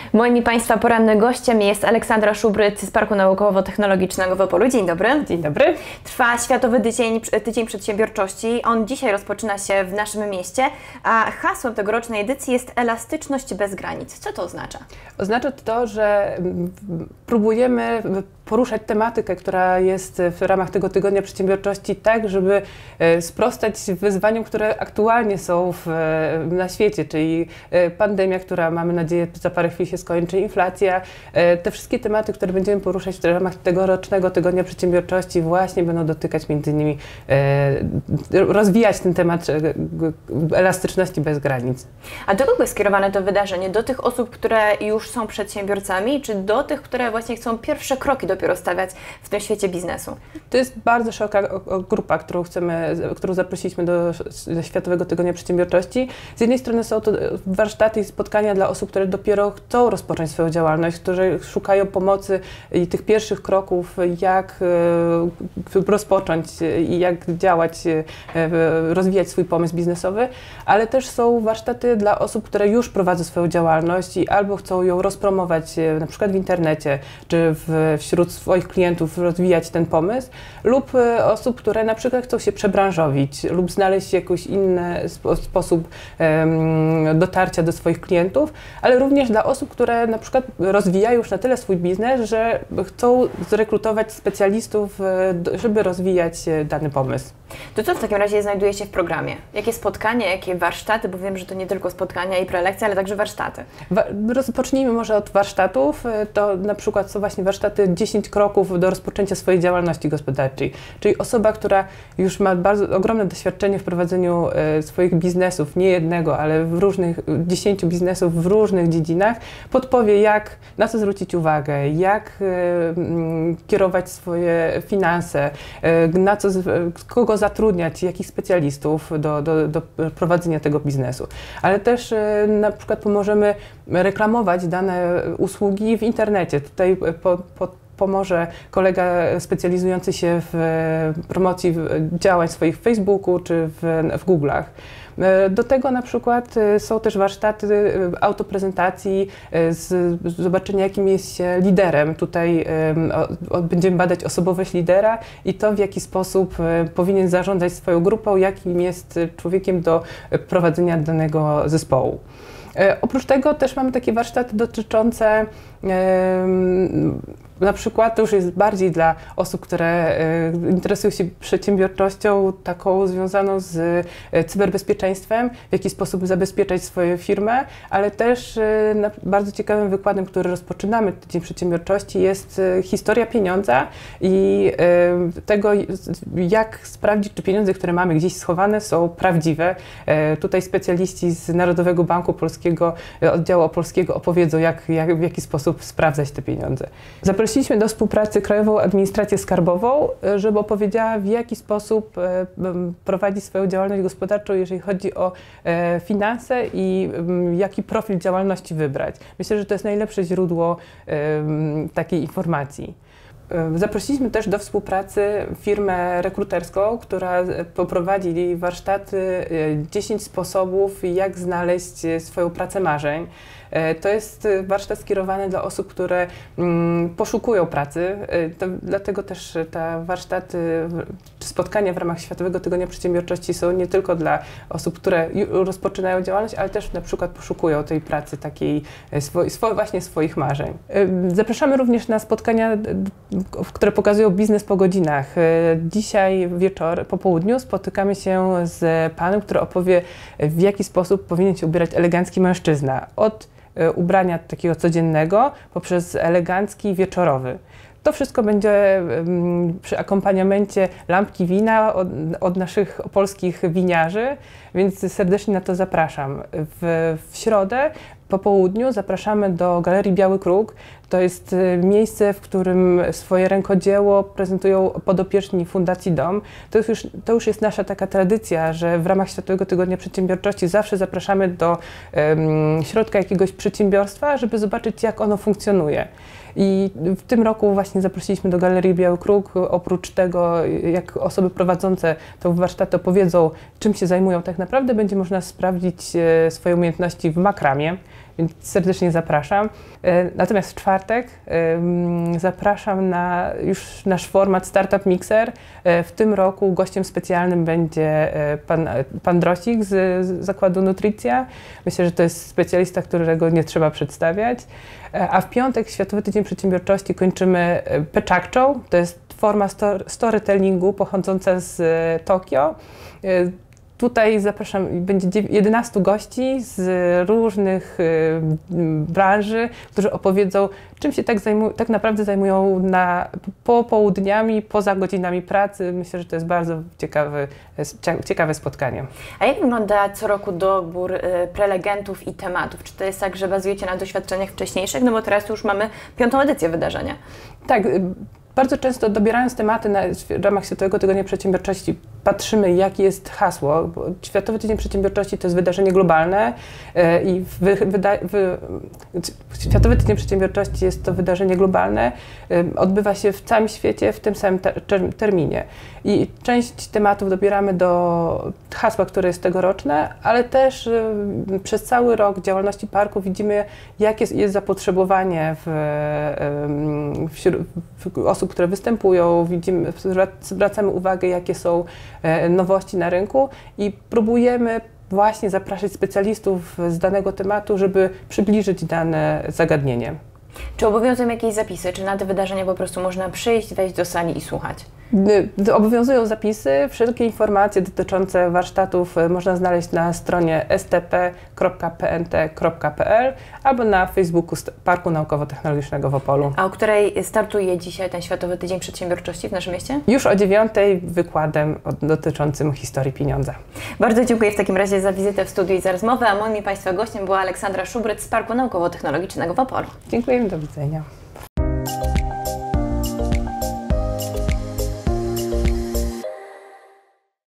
Moim i Państwa porannym gościem jest Aleksandra Szubryt z Parku Naukowo-Technologicznego w Opolu. Dzień dobry. Dzień dobry. Trwa Światowy Tydzień Przedsiębiorczości. On dzisiaj rozpoczyna się w naszym mieście, a hasłem tegorocznej edycji jest elastyczność bez granic. Co to oznacza? Oznacza to, że próbujemy poruszać tematykę, która jest w ramach tego Tygodnia Przedsiębiorczości tak, żeby sprostać wyzwaniom, które aktualnie są na świecie, czyli pandemia, która mamy nadzieję za parę chwil się skończy, inflacja. Te wszystkie tematy, które będziemy poruszać w ramach tegorocznego Tygodnia Przedsiębiorczości właśnie będą dotykać między innymi, rozwijać ten temat elastyczności bez granic. A do kogo jest skierowane to wydarzenie? Do tych osób, które już są przedsiębiorcami, czy do tych, które właśnie chcą pierwsze kroki dopiero stawiać w tym świecie biznesu? To jest bardzo szeroka grupa, którą zaprosiliśmy do Światowego Tygodnia Przedsiębiorczości. Z jednej strony są to warsztaty i spotkania dla osób, które dopiero chcą rozpocząć swoją działalność, którzy szukają pomocy i tych pierwszych kroków, jak rozpocząć i jak działać, rozwijać swój pomysł biznesowy, ale też są warsztaty dla osób, które już prowadzą swoją działalność i albo chcą ją rozpromować na przykład w internecie, czy wśród swoich klientów rozwijać ten pomysł, lub osób, które na przykład chcą się przebranżowić lub znaleźć jakiś inny sposób dotarcia do swoich klientów, ale również dla osób, które na przykład rozwijają już na tyle swój biznes, że chcą zrekrutować specjalistów, żeby rozwijać dany pomysł. To co w takim razie znajduje się w programie? Jakie spotkania, jakie warsztaty, bo wiem, że to nie tylko spotkania i prelekcje, ale także warsztaty. Rozpocznijmy może od warsztatów. To na przykład są właśnie warsztaty 10 kroków do rozpoczęcia swojej działalności gospodarczej. Czyli osoba, która już ma bardzo ogromne doświadczenie w prowadzeniu swoich biznesów, nie jednego, ale w różnych, 10 biznesów w różnych dziedzinach, podpowie na co zwrócić uwagę, jak kierować swoje finanse, kogo zatrudniać, jakich specjalistów do prowadzenia tego biznesu. Ale też na przykład pomożemy reklamować dane usługi w internecie. Tutaj pomoże kolega specjalizujący się w promocji działań swoich w Facebooku czy w Google'ach. Do tego na przykład są też warsztaty autoprezentacji, zobaczenia, jakim jest się liderem. Tutaj będziemy badać osobowość lidera i to, w jaki sposób powinien zarządzać swoją grupą, jakim jest człowiekiem do prowadzenia danego zespołu. Oprócz tego też mamy takie warsztaty dotyczące na przykład, to już jest bardziej dla osób, które interesują się przedsiębiorczością taką związaną z cyberbezpieczeństwem, w jaki sposób zabezpieczać swoją firmę, ale też bardzo ciekawym wykładem, który rozpoczynamy Tydzień Przedsiębiorczości, jest historia pieniądza i tego, jak sprawdzić, czy pieniądze, które mamy gdzieś schowane, są prawdziwe. Tutaj specjaliści z Narodowego Banku Polskiego, oddziału opolskiego opowiedzą, w jaki sposób sprawdzać te pieniądze. Zaprosiliśmy do współpracy Krajową Administrację Skarbową, żeby opowiedziała, w jaki sposób prowadzi swoją działalność gospodarczą, jeżeli chodzi o finanse i jaki profil działalności wybrać. Myślę, że to jest najlepsze źródło takiej informacji. Zaprosiliśmy też do współpracy firmę rekruterską, która poprowadzi warsztaty 10 sposobów, jak znaleźć swoją pracę marzeń. To jest warsztat skierowany dla osób, które poszukują pracy. Dlatego też te warsztaty czy spotkania w ramach Światowego Tygodnia Przedsiębiorczości są nie tylko dla osób, które rozpoczynają działalność, ale też na przykład poszukują tej pracy takiej właśnie swoich marzeń. Zapraszamy również na spotkania, które pokazują biznes po godzinach. Dzisiaj po południu spotykamy się z panem, który opowie, w jaki sposób powinien się ubierać elegancki mężczyzna. Od ubrania takiego codziennego poprzez elegancki wieczorowy. To wszystko będzie przy akompaniamencie lampki wina od naszych opolskich winiarzy, więc serdecznie na to zapraszam. W środę po południu zapraszamy do Galerii Biały Kruk. To jest miejsce, w którym swoje rękodzieło prezentują podopieczni Fundacji Dom. To już jest nasza taka tradycja, że w ramach Światowego Tygodnia Przedsiębiorczości zawsze zapraszamy do środka jakiegoś przedsiębiorstwa, żeby zobaczyć, jak ono funkcjonuje. I w tym roku właśnie zaprosiliśmy do Galerii Biały Kruk. Oprócz tego, jak osoby prowadzące to warsztaty opowiedzą, czym się zajmują tak naprawdę, będzie można sprawdzić swoje umiejętności w makramie. więc serdecznie zapraszam. Natomiast w czwartek zapraszam na już nasz format Startup Mixer. W tym roku gościem specjalnym będzie pan Drosik z zakładu Nutricja. Myślę, że to jest specjalista, którego nie trzeba przedstawiać. A w piątek, Światowy Tydzień Przedsiębiorczości, kończymy Peczakczą. To jest forma storytellingu pochodząca z Tokio. Tutaj zapraszam, będzie 11 gości z różnych branży, którzy opowiedzą, czym się tak naprawdę zajmują popołudniami, poza godzinami pracy. Myślę, że to jest bardzo ciekawe spotkanie. A jak wygląda co roku dobór prelegentów i tematów? Czy to jest tak, że bazujecie na doświadczeniach wcześniejszych? No bo teraz już mamy 5. edycję wydarzenia. Tak. Bardzo często dobierając tematy w ramach Światowego Tygodnia Przedsiębiorczości patrzymy, jakie jest hasło. Bo Światowy Tydzień Przedsiębiorczości to jest wydarzenie globalne i Światowy Tydzień Przedsiębiorczości jest to wydarzenie globalne, odbywa się w całym świecie w tym samym terminie. I część tematów dobieramy do hasła, które jest tegoroczne, ale też przez cały rok działalności parku widzimy, jakie jest zapotrzebowanie wśród osób, które występują, zwracamy uwagę, jakie są nowości na rynku i próbujemy właśnie zapraszać specjalistów z danego tematu, żeby przybliżyć dane zagadnienie. Czy obowiązują jakieś zapisy, czy na te wydarzenia po prostu można przyjść, wejść do sali i słuchać? Obowiązują zapisy. Wszelkie informacje dotyczące warsztatów można znaleźć na stronie stp.pnt.pl albo na Facebooku Parku Naukowo-Technologicznego w Opolu. A o której startuje dzisiaj ten Światowy Tydzień Przedsiębiorczości w naszym mieście? Już o 9:00 wykładem dotyczącym historii pieniądza. Bardzo dziękuję w takim razie za wizytę w studiu i za rozmowę, a moim i Państwa gościem była Aleksandra Szubryc z Parku Naukowo-Technologicznego w Opolu. Dziękujemy, do widzenia.